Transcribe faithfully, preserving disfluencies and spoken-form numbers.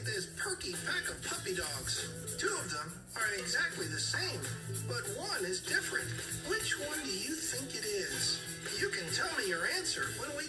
at this perky pack of puppy dogs. Two of them are exactly the same, but one is different. Which one do you think it is? You can tell me your answer when we